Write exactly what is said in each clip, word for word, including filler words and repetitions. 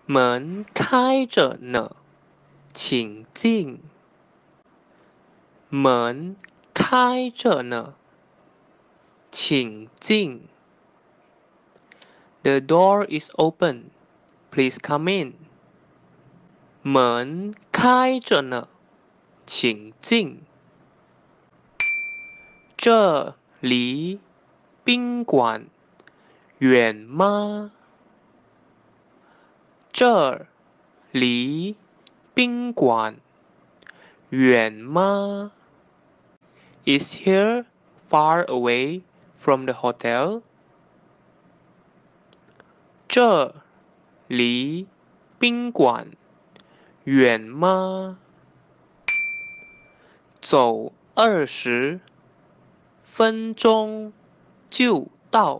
门开着呢，请进。门开着呢，请进。The door is open. Please come in. 门开着呢，请进。这离宾馆远吗？这离宾馆远吗 ？Is here far away from the hotel? 这离宾馆远吗？走二十分钟就到。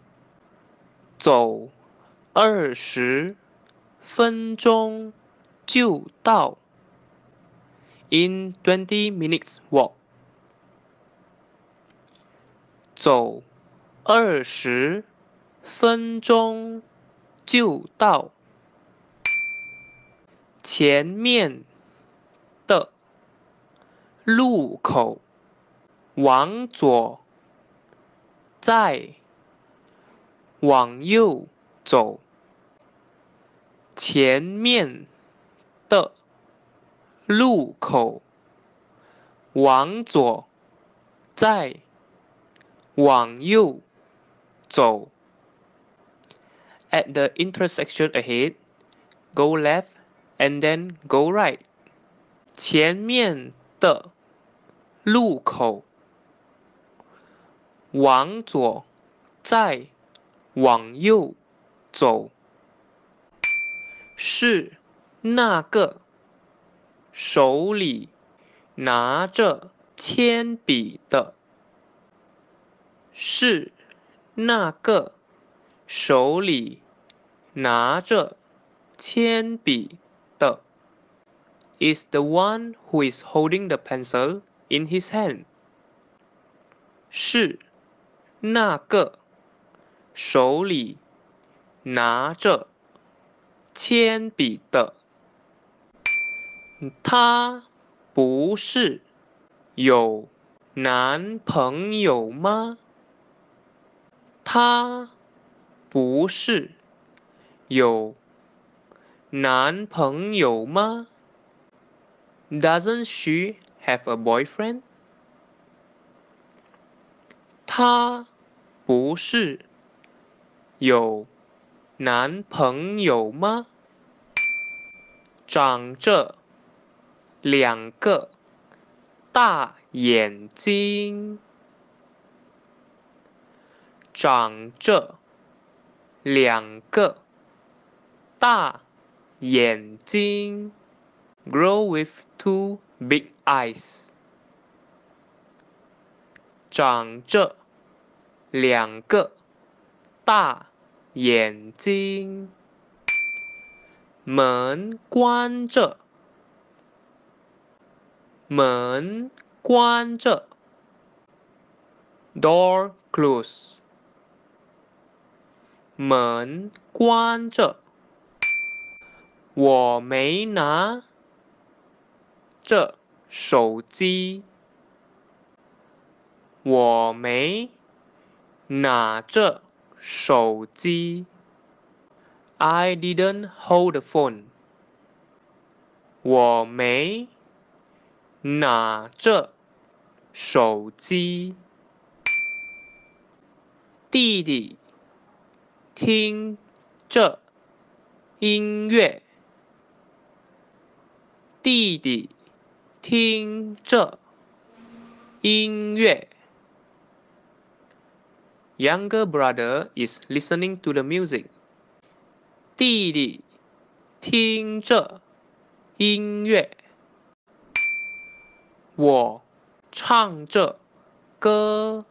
走二十分钟就到。In twenty minutes walk. 走二十分钟就到。前面的路口往左，再往右走。前面的路口往左，再往右走。At the intersection ahead, go left and then go right. 前面的路口往左，再往右走。是那个手里拿着铅笔的。是那个手里拿着铅笔的。Is the one who is holding the pencil in his hand. 是那个手里拿着铅笔的。他不是有男朋友吗？他不是有男朋友吗？ Doesn't she have a boyfriend? 他不是有男朋友吗？长着两个大眼睛。长着两个大眼睛。Grow with two big eyes. 长着两个大眼睛。门关着。门关着。Door closed. 门关着。我没拿着手机。我没拿着手机。I didn't hold the phone. 我没拿着手机。弟弟听着音乐。弟弟听着音乐。Younger brother is listening to the music. 弟弟听着音乐。我唱着歌。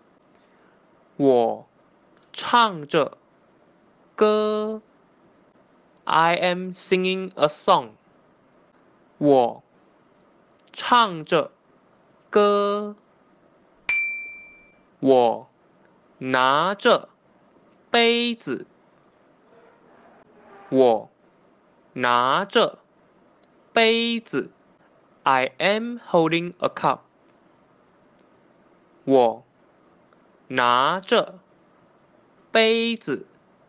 我唱着歌。I am singing a song. 我唱着歌。我拿着杯子。我拿着杯子。I am holding a cup. 我拿着杯子。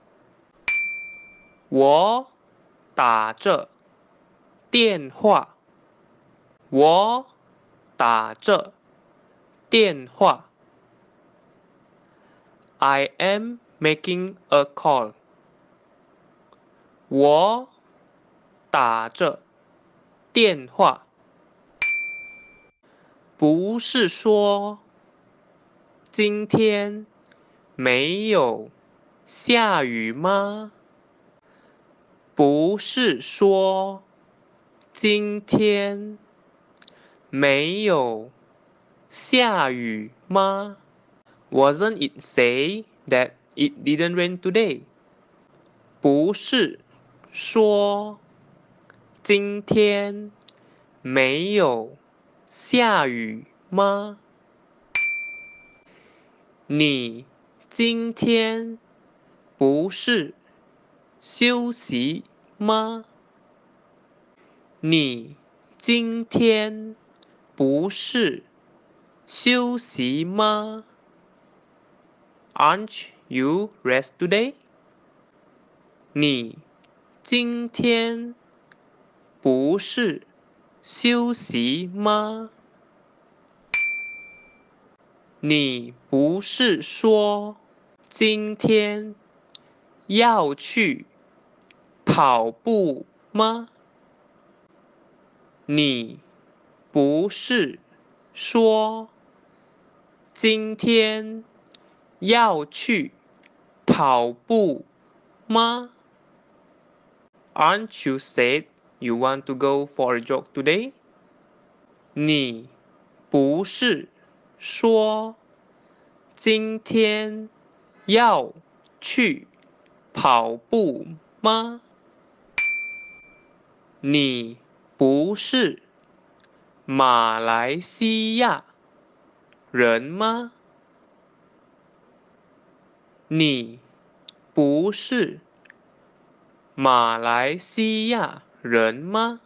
我打着电话。我打着电话。I am making a call. 我打着电话。不是说今天没有下雨吗？不是说今天没有下雨吗？ Wasn't it say that it didn't rain today? 不是说今天没有下雨吗？你今天不是休息吗？你今天不是休息吗？ Aren't you rest today? 你今天不是休息吗？你不是说今天要去跑步吗？你不是说今天要去跑步吗？ Aren't you said you want to go for a jog today? 你不是说今天要去跑步吗？你不是马来西亚人吗？你不是马来西亚人吗？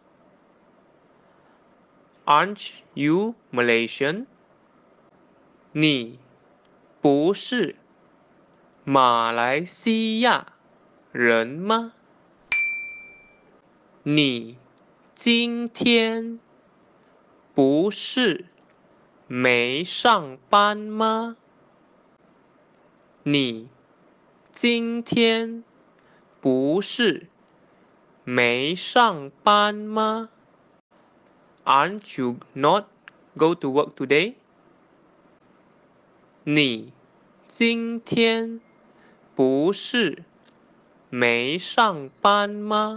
Aren't you Malaysian? 你不是马来西亚人吗？你今天不是没上班吗？你今天不是没上班吗？ Aren't you not go to work today? 你今天不是没上班吗？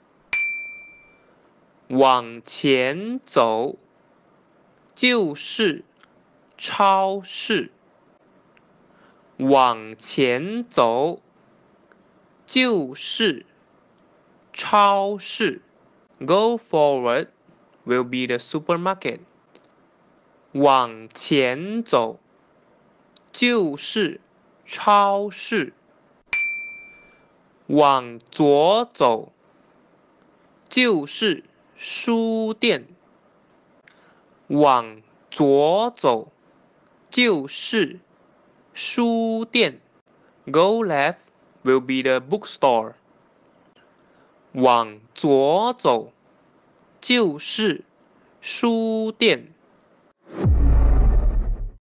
往前走就是超市。往前走就是超市。Go forward will be the supermarket. 往前走就是超市。往左走就是书店。往左走就是书店。Go left will be the bookstore. 往左走就是书店。